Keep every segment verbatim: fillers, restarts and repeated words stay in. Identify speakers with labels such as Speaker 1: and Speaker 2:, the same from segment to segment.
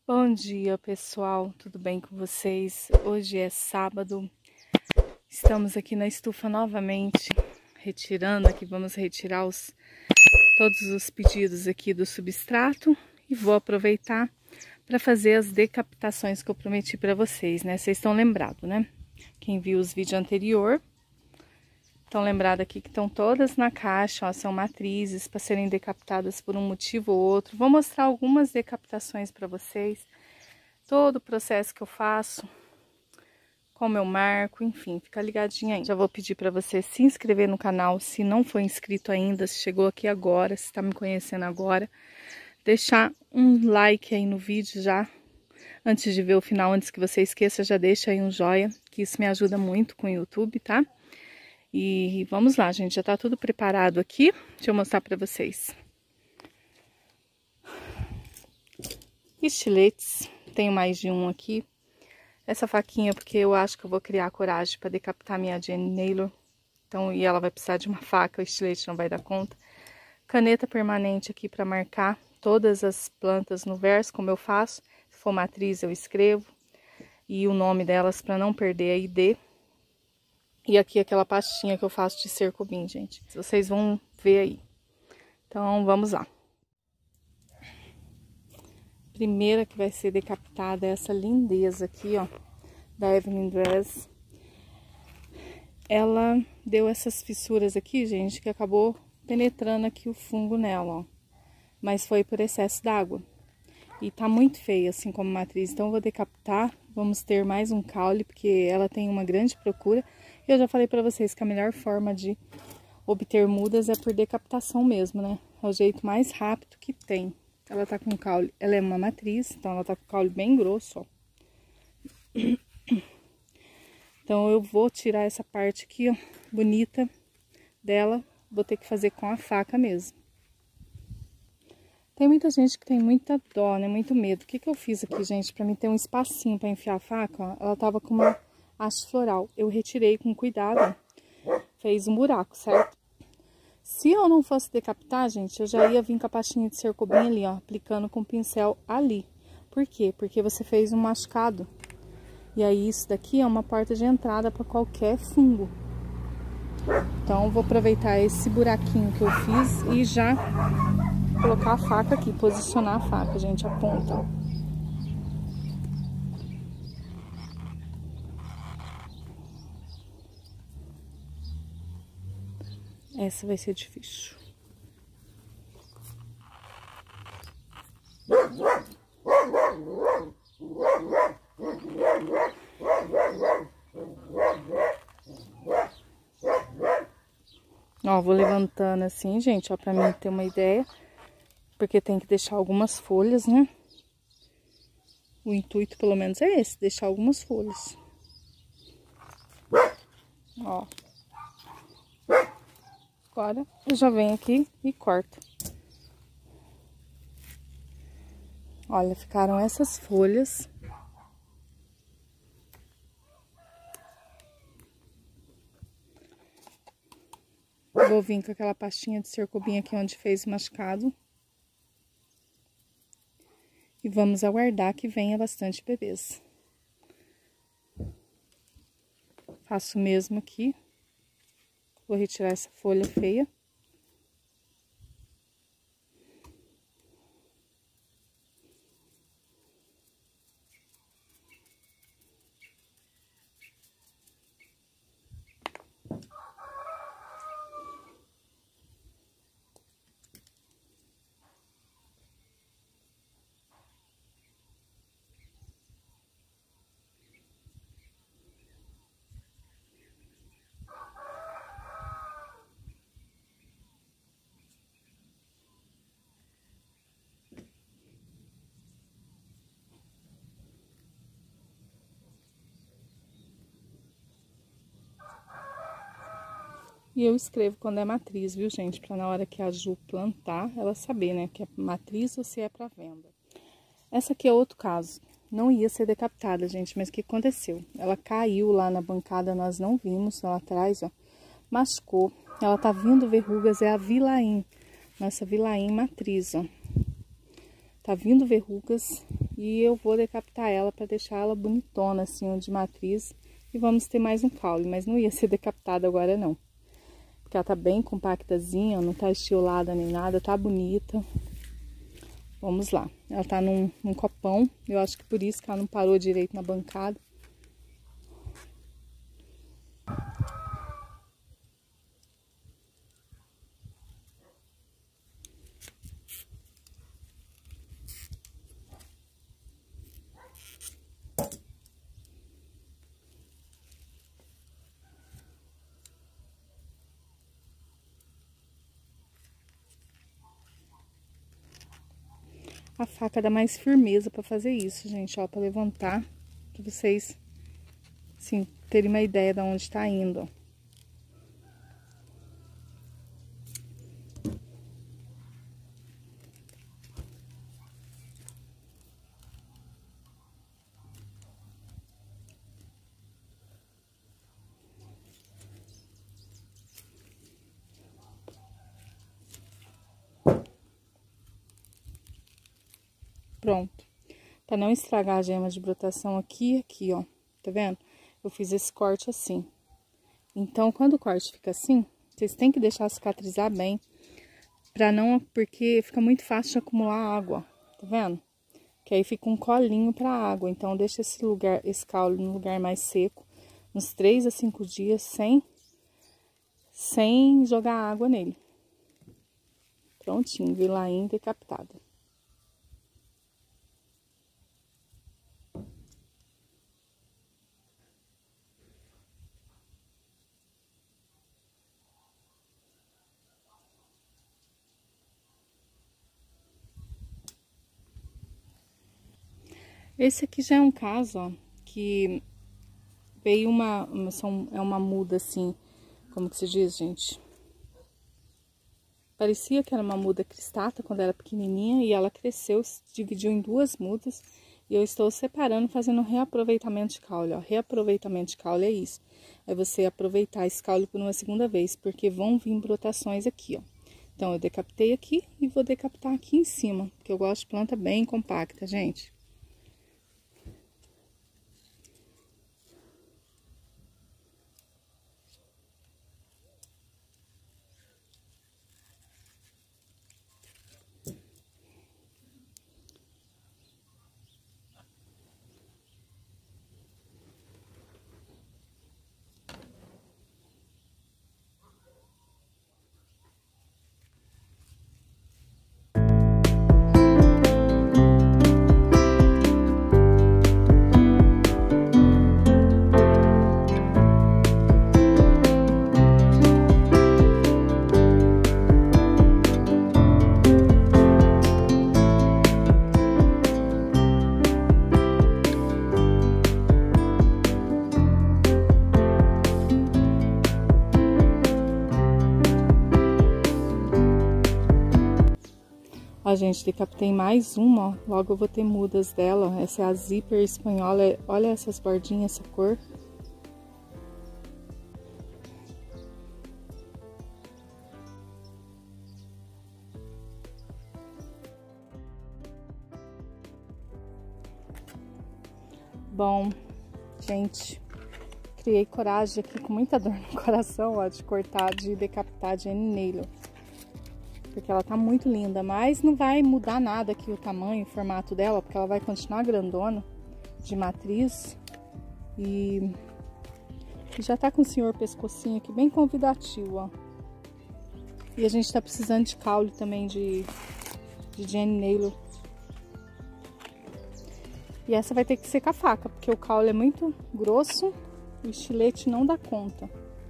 Speaker 1: Bom dia, pessoal, tudo bem com vocês? Hoje é sábado, estamos aqui na estufa novamente, retirando aqui, vamos retirar os, todos os pedidos aqui do substrato e vou aproveitar para fazer as decapitações que eu prometi para vocês, né? Vocês estão lembrados, né? Quem viu os vídeos anteriores, estão lembrados aqui que estão todas na caixa, ó, são matrizes para serem decapitadas por um motivo ou outro. Vou mostrar algumas decapitações para vocês, todo o processo que eu faço, como eu marco, enfim, fica ligadinho aí. Já vou pedir para você se inscrever no canal, se não for inscrito ainda, se chegou aqui agora, se está me conhecendo agora. Deixar um like aí no vídeo já, antes de ver o final, antes que você esqueça, já deixa aí um joinha, que isso me ajuda muito com o YouTube, tá? E vamos lá, gente, já tá tudo preparado aqui. Deixa eu mostrar pra vocês. Estiletes, tenho mais de um aqui. Essa faquinha, porque eu acho que eu vou criar coragem pra decapitar minha Jenny Naylor. Então, e ela vai precisar de uma faca, o estilete não vai dar conta. Caneta permanente aqui pra marcar todas as plantas no verso, como eu faço. Se for matriz, eu escrevo. E o nome delas pra não perder a I D. E aqui aquela pastinha que eu faço de cercobim, gente. Vocês vão ver aí. Então, vamos lá. Primeira que vai ser decapitada é essa lindeza aqui, ó. Da Evelyn Dress. Ela deu essas fissuras aqui, gente, que acabou penetrando aqui o fungo nela, ó. Mas foi por excesso d'água. E tá muito feia, assim, como matriz. Então, eu vou decapitar. Vamos ter mais um caule, porque ela tem uma grande procura. Eu já falei pra vocês que a melhor forma de obter mudas é por decapitação mesmo, né? É o jeito mais rápido que tem. Ela tá com caule, ela é uma matriz, então ela tá com caule bem grosso, ó. Então eu vou tirar essa parte aqui, ó, bonita dela. Vou ter que fazer com a faca mesmo. Tem muita gente que tem muita dó, né? Muito medo. O que que eu fiz aqui, gente? Pra mim ter um espacinho pra enfiar a faca, ó. Ela tava com uma haste floral. Eu retirei com cuidado, ó. Fez um buraco, certo? Se eu não fosse decapitar, gente, eu já ia vir com a pastinha de cercobim ali, ó. Aplicando com o pincel ali. Por quê? Porque você fez um machucado. E aí isso daqui é uma porta de entrada pra qualquer fungo. Então eu vou aproveitar esse buraquinho que eu fiz e já colocar a faca aqui, posicionar a faca, gente, a ponta. Essa vai ser difícil. Ó, vou levantando assim, gente, ó, pra mim ter uma ideia. Porque tem que deixar algumas folhas, né? O intuito, pelo menos, é esse, deixar algumas folhas. Ó. Agora, eu já venho aqui e corto. Olha, ficaram essas folhas. Vou vir com aquela pastinha de cercobim aqui onde fez o machucado. E vamos aguardar que venha bastante bebês. Faço o mesmo aqui. Vou retirar essa folha feia. E eu escrevo quando é matriz, viu, gente? Pra na hora que a Ju plantar, ela saber, né? Que é matriz ou se é pra venda. Essa aqui é outro caso. Não ia ser decapitada, gente, mas o que aconteceu? Ela caiu lá na bancada, nós não vimos lá atrás, ó. Machucou. Ela tá vindo verrugas, é a Vilaim. Nossa Vilaim matriz, ó. Tá vindo verrugas e eu vou decapitar ela para deixar ela bonitona, assim, de matriz. E vamos ter mais um caule, mas não ia ser decapitada agora não. Porque ela tá bem compactazinha, não tá estiolada nem nada, tá bonita. Vamos lá. Ela tá num, num copão, eu acho que por isso que ela não parou direito na bancada. A faca dá mais firmeza pra fazer isso, gente, ó, pra levantar, pra vocês, assim, terem uma ideia de onde tá indo, ó. Pronto. Pra não estragar a gema de brotação aqui e aqui, ó. Tá vendo? Eu fiz esse corte assim. Então, quando o corte fica assim, vocês têm que deixar cicatrizar bem. Pra não... Porque fica muito fácil de acumular água. Tá vendo? Que aí fica um colinho pra água. Então, deixa esse lugar, esse caule no lugar mais seco. Uns três a cinco dias sem... Sem jogar água nele. Prontinho. Vilainha decapitada. Esse aqui já é um caso, ó, que veio uma, uma são, é uma muda assim, como que se diz, gente? Parecia que era uma muda cristata quando era pequenininha e ela cresceu, se dividiu em duas mudas e eu estou separando, fazendo reaproveitamento de caule, ó. Reaproveitamento de caule é isso. É você aproveitar esse caule por uma segunda vez, porque vão vir brotações aqui, ó. Então, eu decapitei aqui e vou decapitar aqui em cima, porque eu gosto de planta bem compacta, gente. Ó, gente, decapitei mais uma, ó. Logo eu vou ter mudas dela. Essa é a zíper espanhola. Olha essas bordinhas, essa cor. Bom, gente, criei coragem aqui com muita dor no coração, ó, de cortar, de decapitar de N-Nail. Porque ela tá muito linda, mas não vai mudar nada aqui o tamanho, o formato dela, porque ela vai continuar grandona, de matriz. E, e já tá com o senhor pescocinho aqui bem convidativo, ó. E a gente tá precisando de caule também de, de Jenny Naylor. E essa vai ter que ser com a faca, porque o caule é muito grosso e o estilete não dá conta.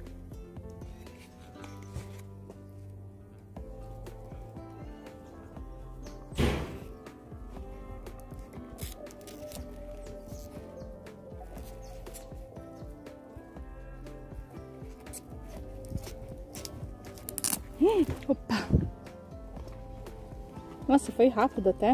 Speaker 1: Hum, opa! Nossa, foi rápido até.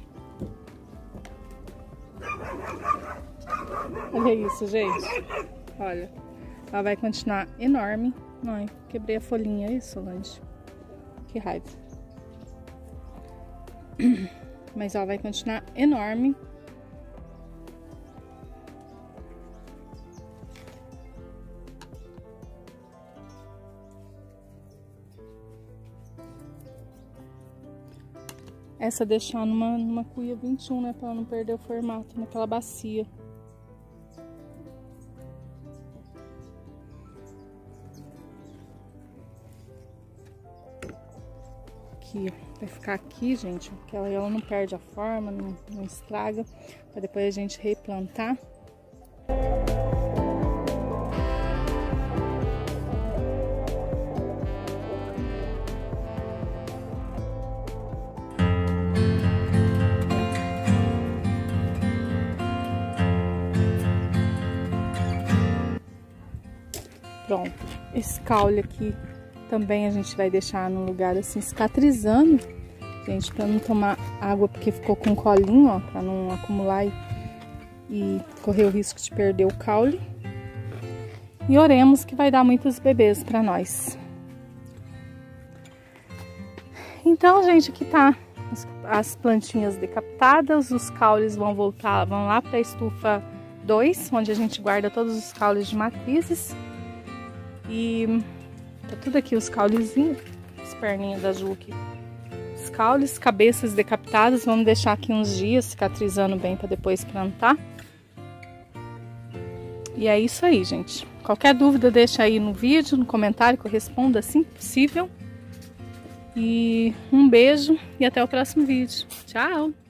Speaker 1: Olha isso, gente. Olha, ela vai continuar enorme. Ai, quebrei a folhinha aí, Solange. Que raiva. Mas ela vai continuar enorme. essa deixar numa, numa cuia vinte e um, né? Pra ela não perder o formato naquela bacia. Aqui, ó. Vai ficar aqui, gente, porque ela, ela não perde a forma, não, não estraga. Pra depois a gente replantar. Pronto, esse caule aqui também a gente vai deixar no lugar assim, cicatrizando, gente, pra não tomar água, porque ficou com colinho, ó, pra não acumular e, e correr o risco de perder o caule. E oremos que vai dar muitos bebês pra nós. Então, gente, aqui tá as, as plantinhas decapitadas, os caules vão voltar, vão lá pra estufa dois, onde a gente guarda todos os caules de matrizes. E tá tudo aqui, os caulezinhos, as perninhas da Ju aqui. Os caules, cabeças decapitadas, vamos deixar aqui uns dias cicatrizando bem para depois plantar. E é isso aí, gente. Qualquer dúvida deixa aí no vídeo, no comentário, que eu respondo assim que possível. E um beijo e até o próximo vídeo. Tchau!